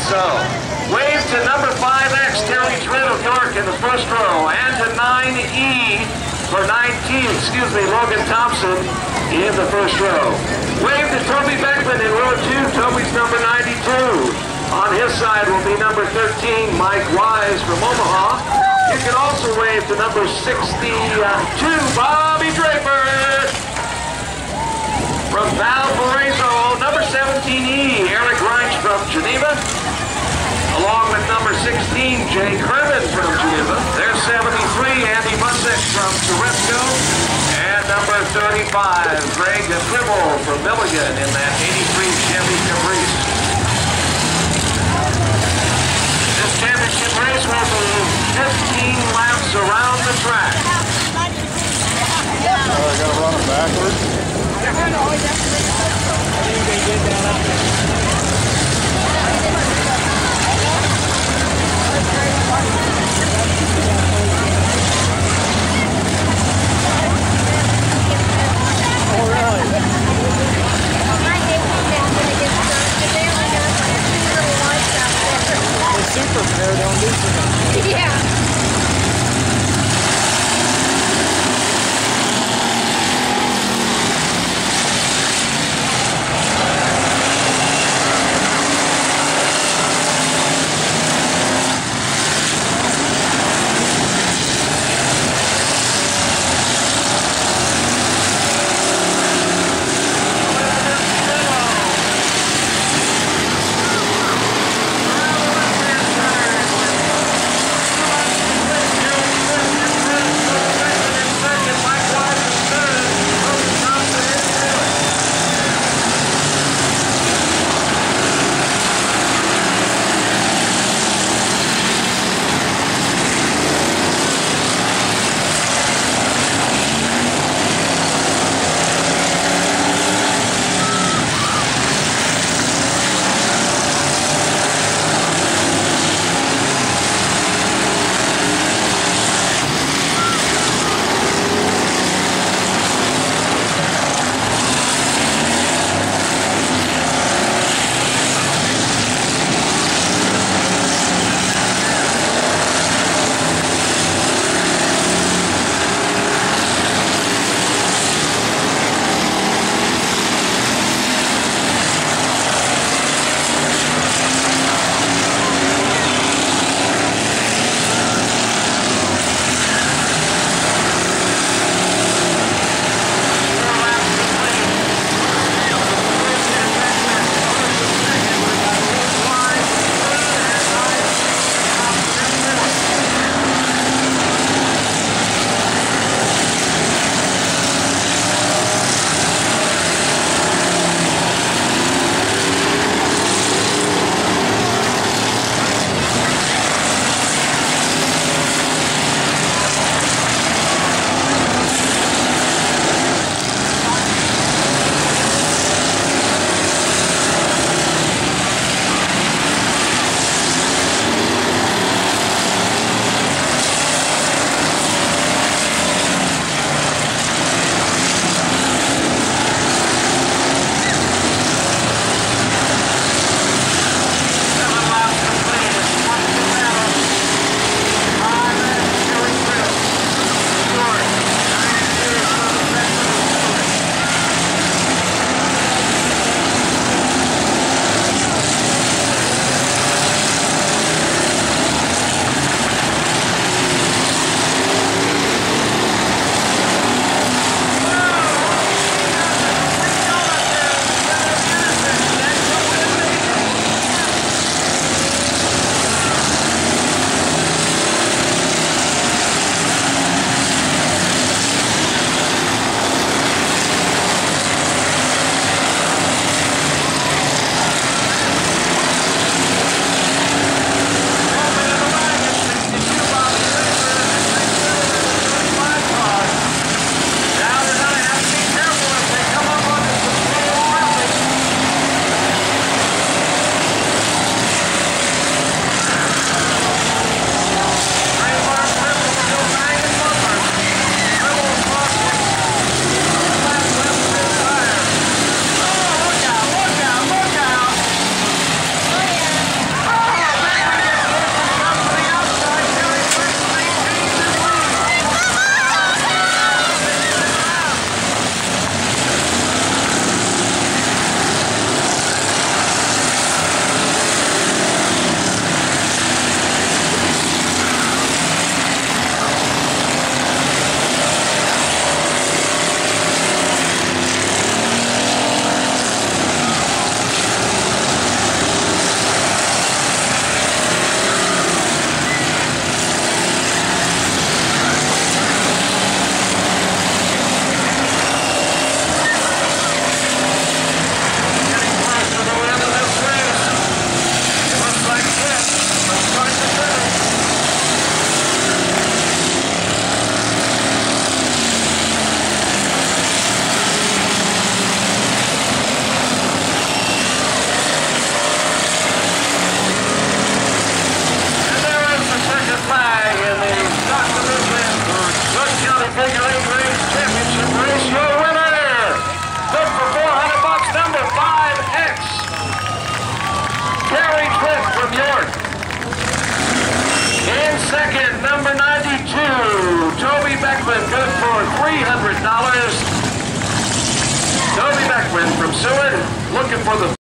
so. Wave to number 5X, Terry Tritt of York in the first row, and to 9E, or 19, excuse me, Logan Thompson in the first row. Wave to Toby Beckman in row 2, Toby's number 92. On his side will be number 13, Mike Wise from Omaha. You can also wave to number 62, Bobby Draper. From Valparaiso, number 17E, Eric Reich from Geneva. Along with number 16, Jake Herman from Geneva. There's 73, Andy Busek from Toretto. And number 35, Greg Trimble from Milligan in that 83 Chevy Caprice. This championship race will be 15 laps around the track. Oh, I gotta run it backwards? Super fair, don't do too much. Yeah. In second, number 92, Toby Beckman, good for $300. Toby Beckman from Seward, looking for the